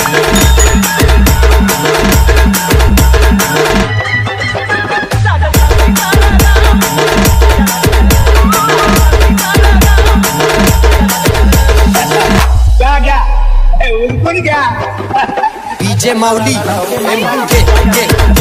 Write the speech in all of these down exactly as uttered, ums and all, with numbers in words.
DJ Mauli के के के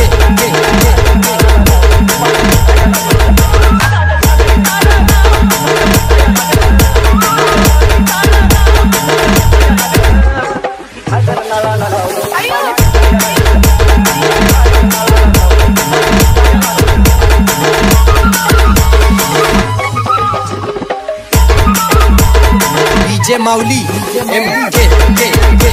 डीजे माउली के के के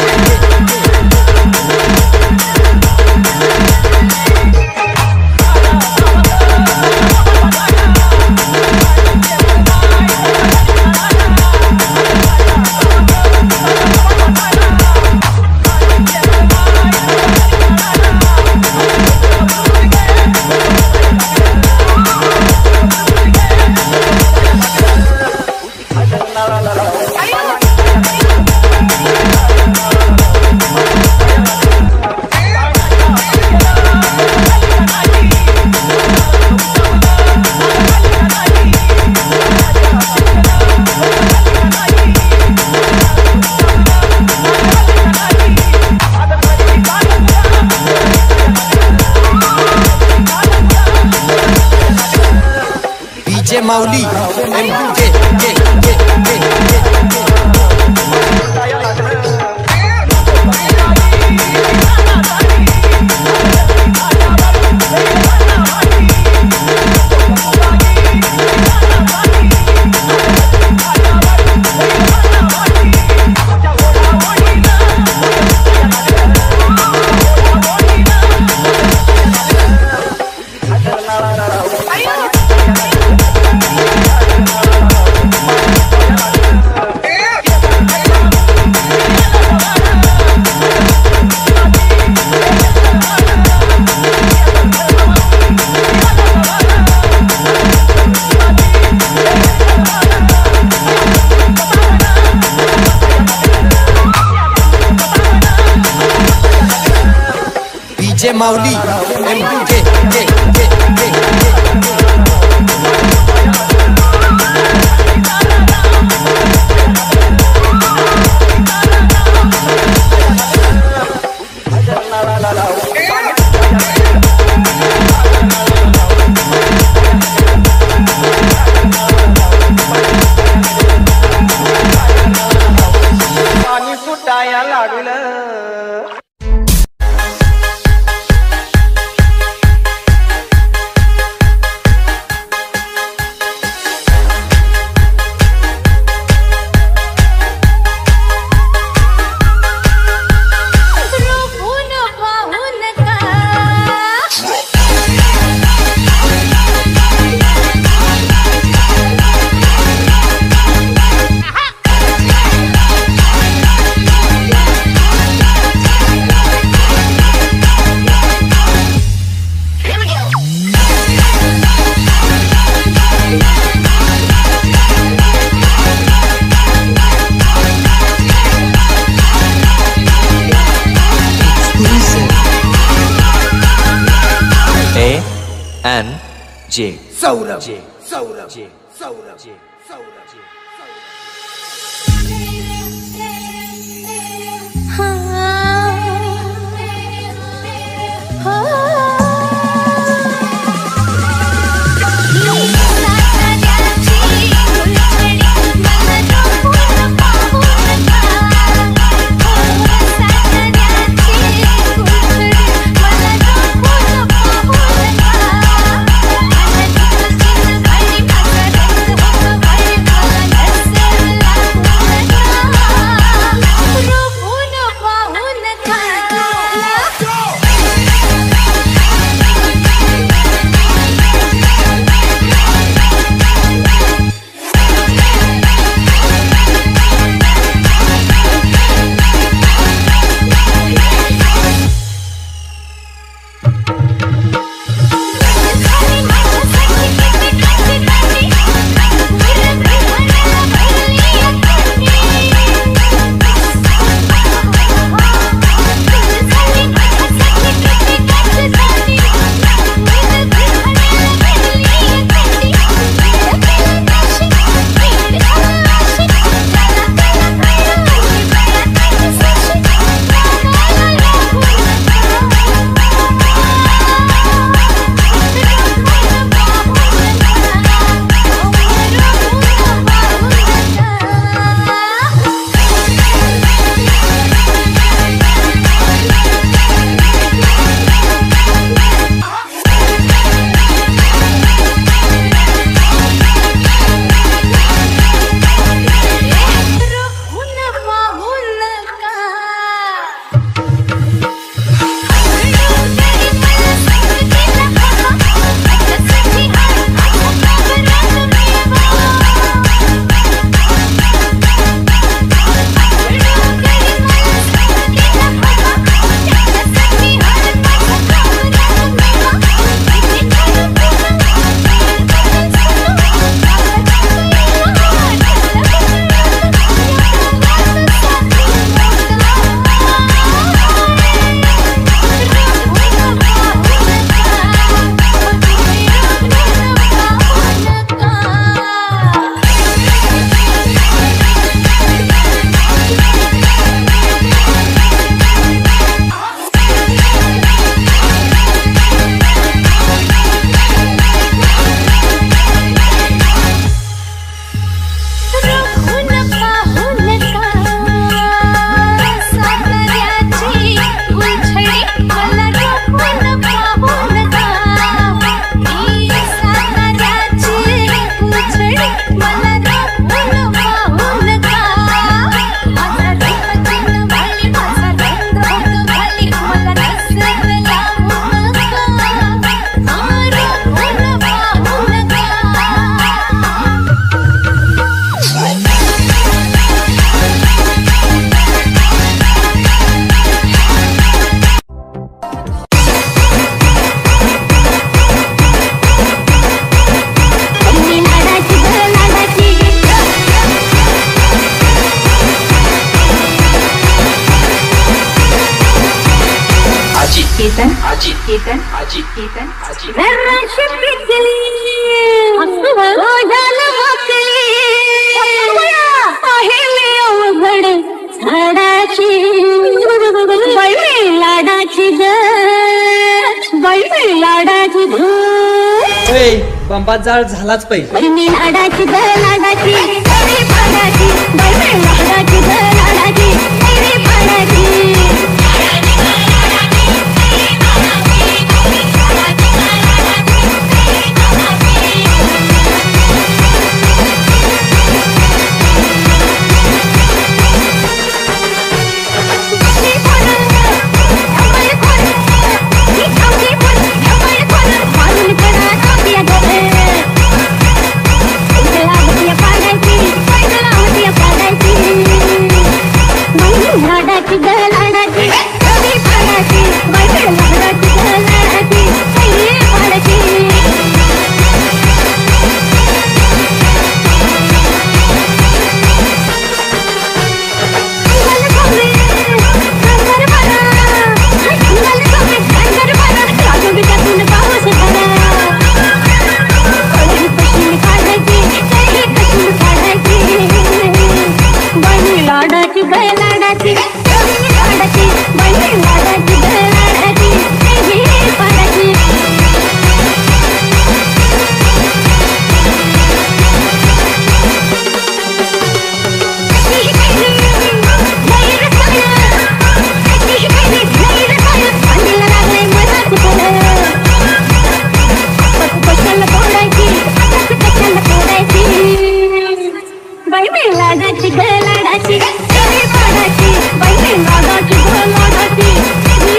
डीजे माउली के के के डीजे माउली के के पाणी सुटाया लागलं N J Saurabh J Saurabh J Saurabh J Saurabh J Bye. Ketan आजी केतन आजी केतन आजी जराशी पिकली रोजाला भाकली आहे मी अवघड झाडाची बाई मी लाडाची ग बाई मी लाडाची ग बंबात जाळ झालाच पाहिजे बाई मी लाडाची ग लाडाची बाई पाडाची बाई मी लाडाची ग लाडाची बाई पाडाची लाडाची ग लाडाची बाई मी लाडाची ग लाडाची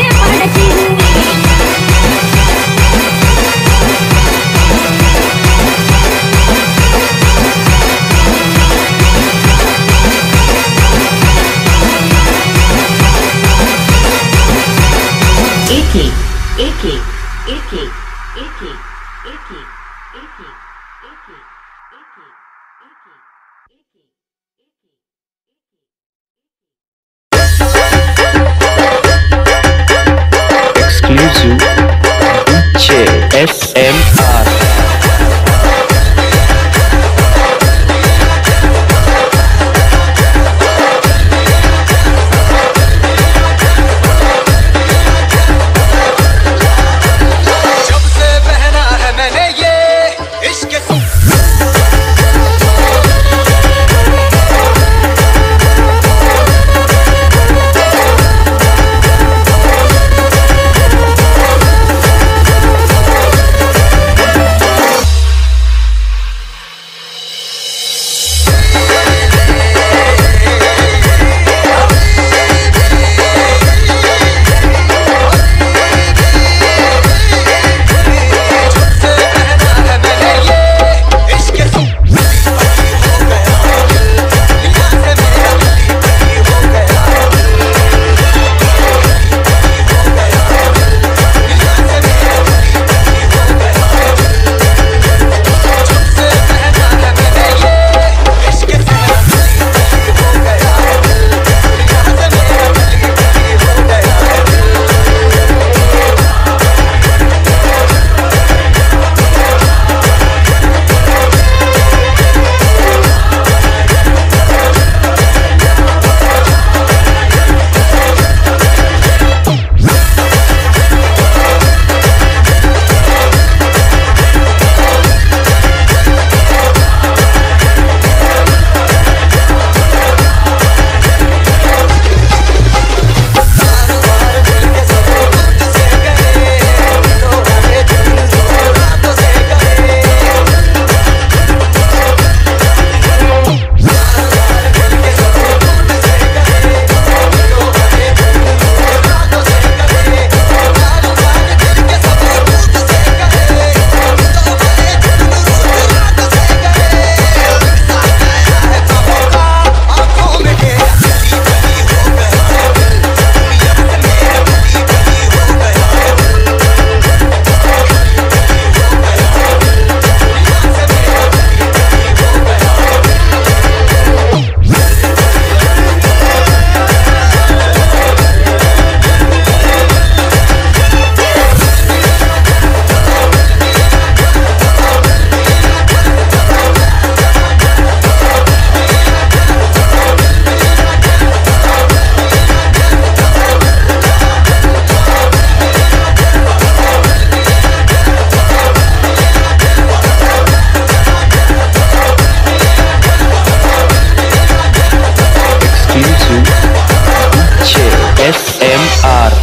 S M R.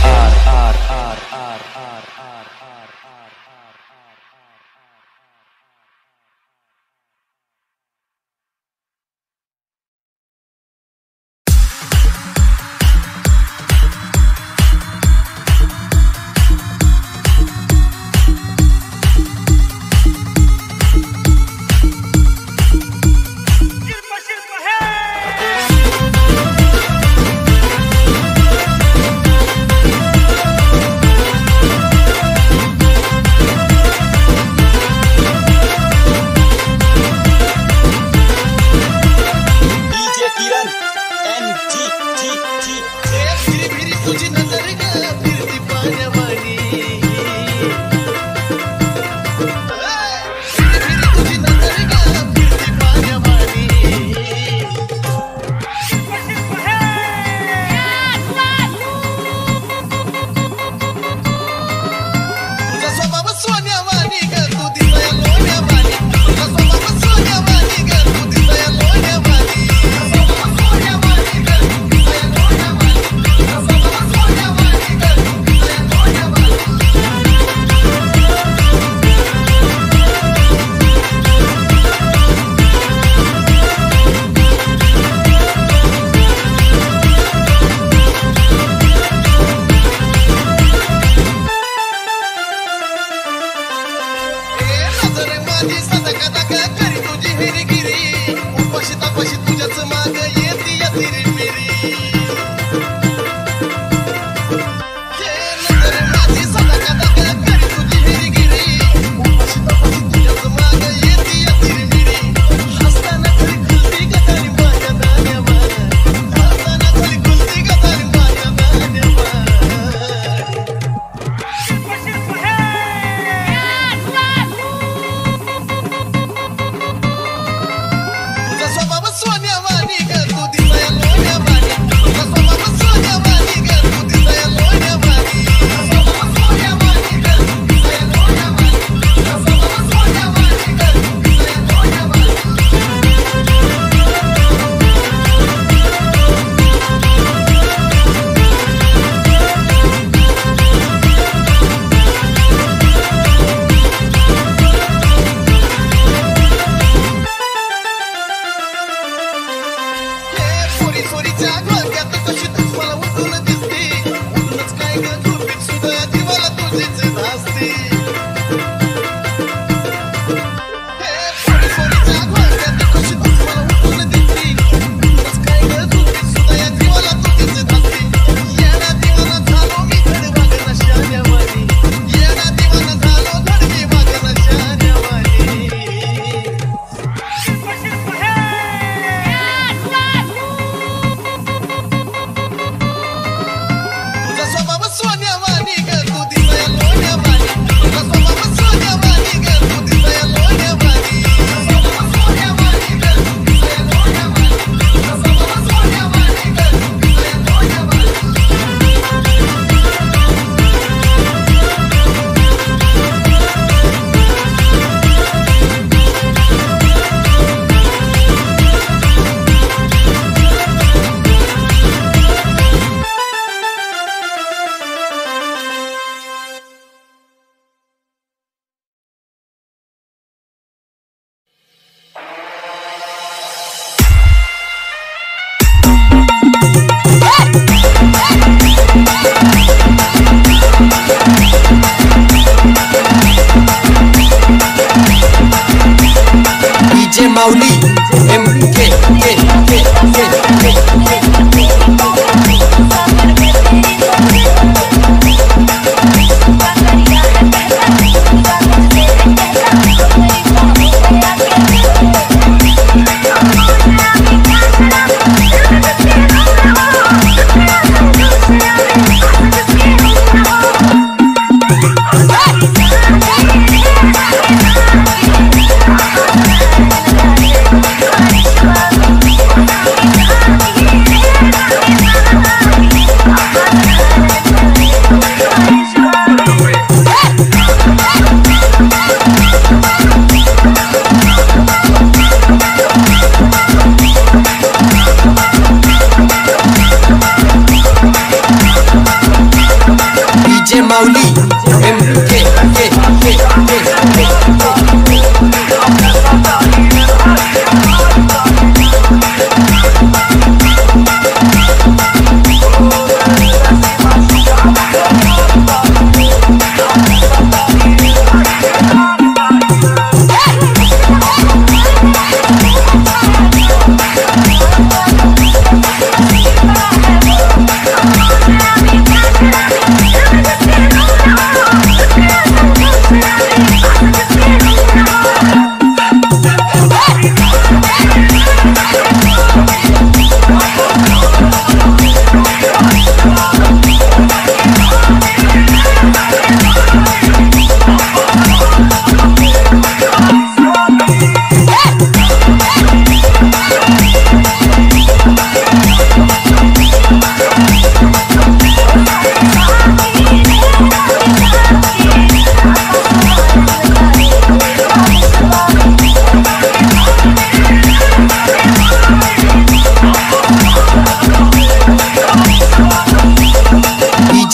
Sonia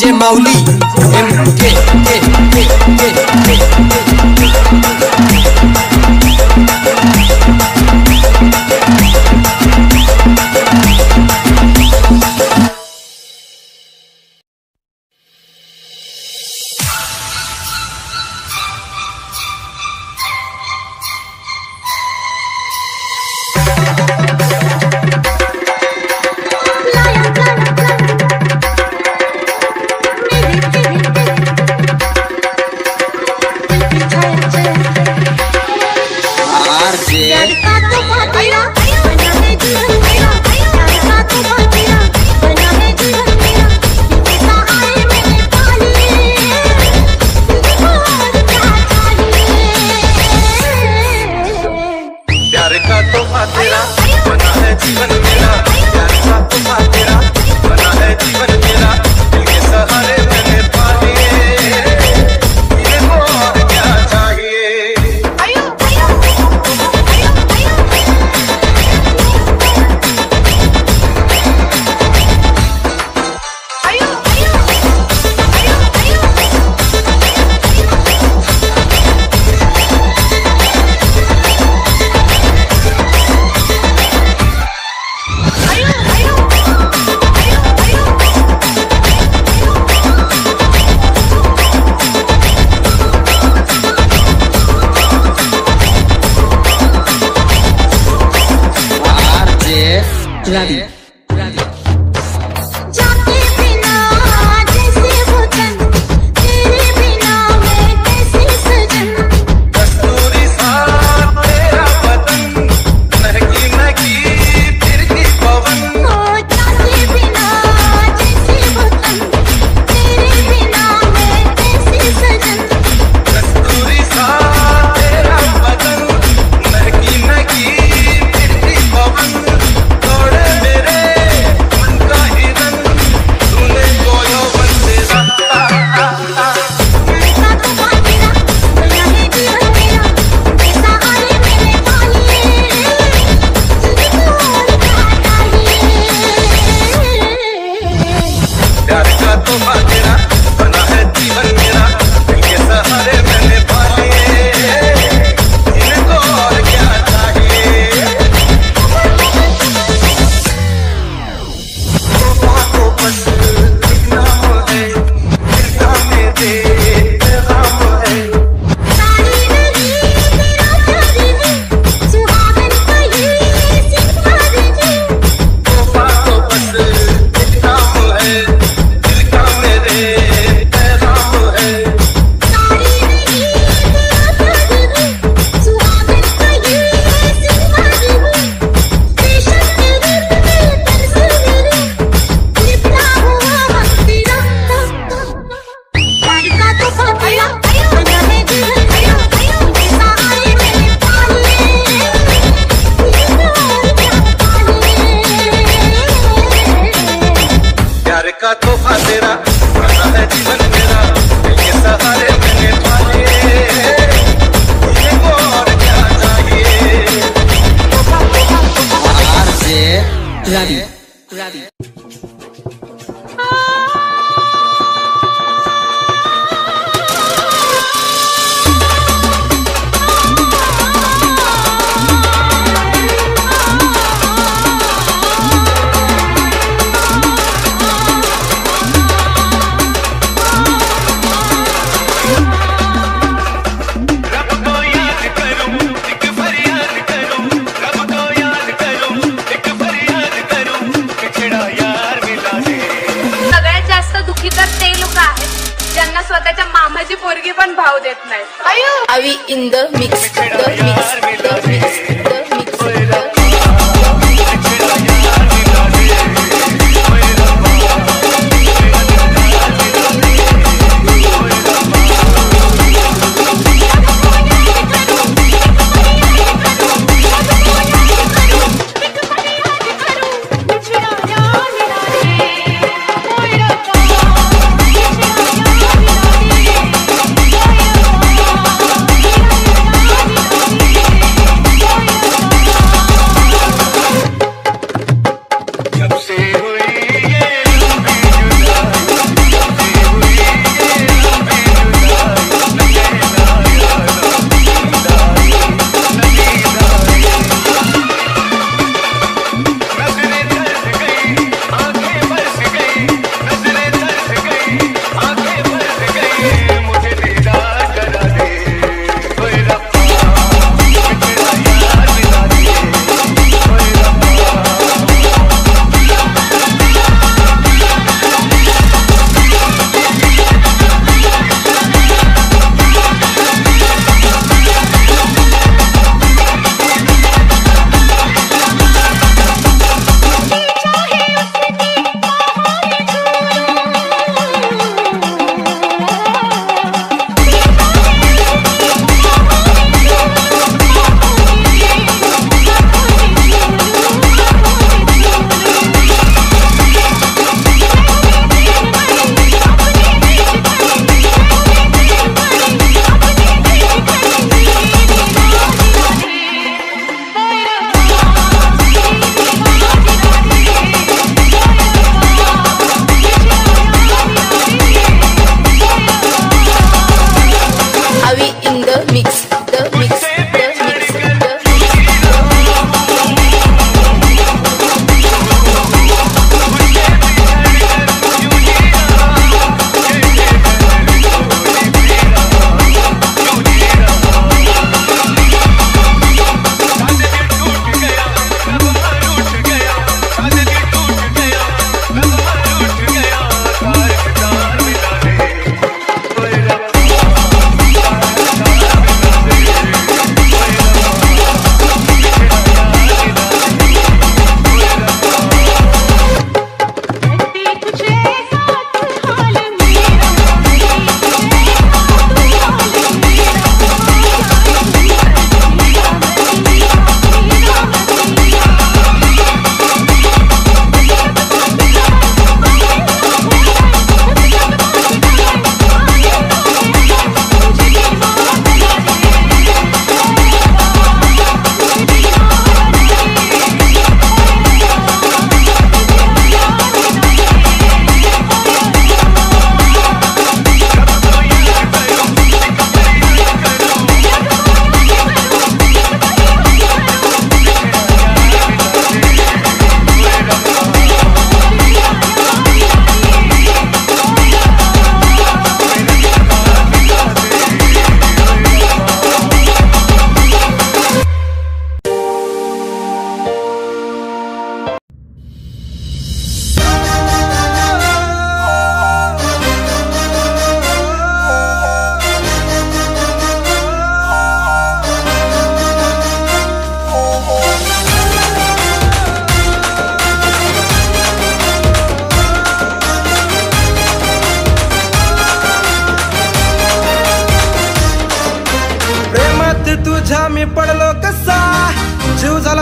DJ Mauli एम के के के के राधी का तोहफा तेरा बना है जीवन मेरा ये सहारे मैंने पाले मुझे और क्या चाहिए आरजे राधी राधी स्वतःच्या मामाची पोरगी पण भाव देत नाही. Avi in the mix the mix the mix the mix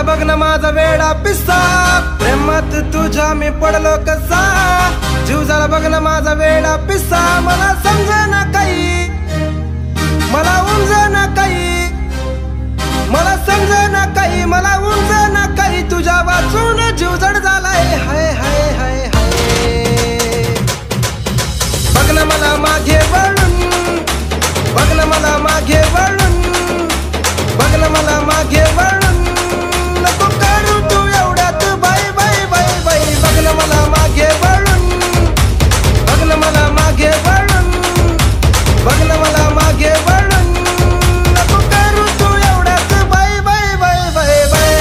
बघ ना माझा वेडा पिस्सा, प्रेमात तुझ्या मी पडलो कसा. जीव झाला बघ ना माझा वेडा पिस्सा, मला समजेना काही, मला उमजेना काही, मला समजेना काही, मला उमजेना काही. तुझ्या वाचून जीव जड झालाय हाय हाय हाय हाय. बघ ना मला मागे वळून, बघ ना मला मागे वळून, बघ ना मला मागे वळून. नको करू तू एवढ्यात बाय बाय बाय बाय. बघ ना मला मागे वळून, बघ ना मला मागे वळून, बघ ना मला मागे वळून. नको करू तू एवढ्यात bye bye bye bye bye.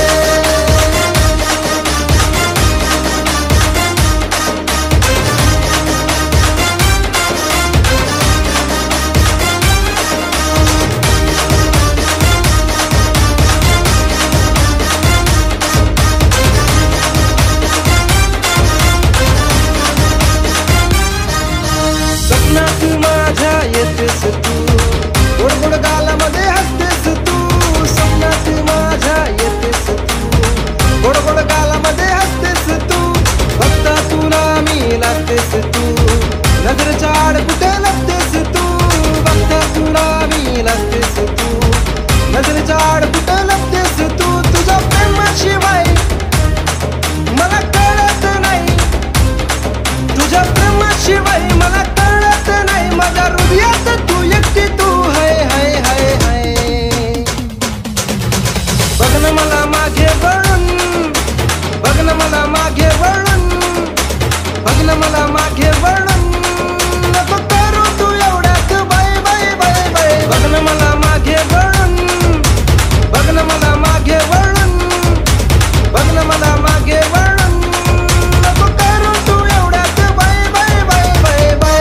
स्वप्नात माझ्या येतेस तू, गोड गोड गालामध्ये हसतेस तू. स्वप्नात माझ्या येतेस तू, गोड गोड गालामध्ये हसतेस तू. फक्त तुला मी लागतेस तू, नजरेच्या आड कुठे लागतेस तू. फक्त तुला मी लागतेस तू, नजरेच्या आड कुठे लागतेस तू. तुझ्या प्रेमाशिवाय मला कळत नाही, तुझ्या प्रेमाशिवाय मला कळत नाही. माझ्या हृदयात तू एकटी तू हाय हाय हाय हाय. बघ ना मला मागे वळून, बघ ना मला मागे वळून, बघ ना मला मागे वळून. नको करू तू एवढ्यात बाय बाय बाय बाय. बघ ना मला मागे वळून, बघ ना मला मागे वळून, बघ ना मला मागे वळून. नको करू तू एवढ्यात bye bye bye bye bye.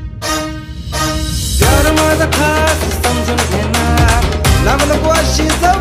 प्यार माझा खास समजून घेणार, लांब नको अशी